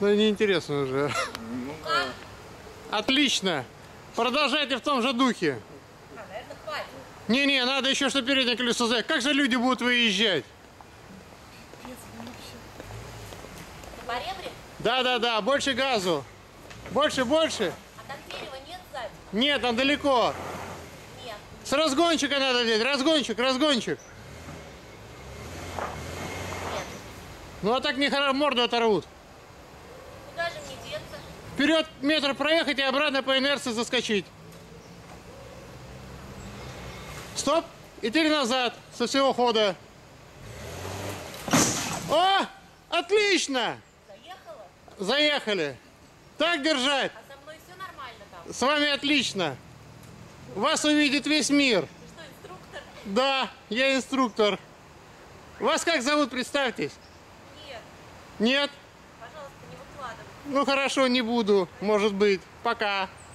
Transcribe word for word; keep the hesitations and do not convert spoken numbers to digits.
Ну, неинтересно уже. Ну, как? Отлично. Продолжайте в том же духе. А, наверное, хватит. Не-не, надо еще, что переднее колесо заехать. Как же люди будут выезжать? По ребре? Да-да-да, больше газу. Больше, больше. А там дерева нет сзади? Нет, там далеко. Нет. С разгончика надо делать. Разгончик, разгончик. Нет. Ну, а так не хоро- морду оторвут. Куда же мне деться? Вперед метр проехать и обратно по инерции заскочить. Стоп. И теперь назад со всего хода. О! Отлично! Заехала? Заехали. Так держать. А со мной все нормально там? С вами отлично. Вас увидит весь мир. Ты что, инструктор? Да, я инструктор. Вас как зовут, представьтесь? Нет. Нет? Пожалуйста, не выкладывай. Ну хорошо, не буду, может быть. Пока.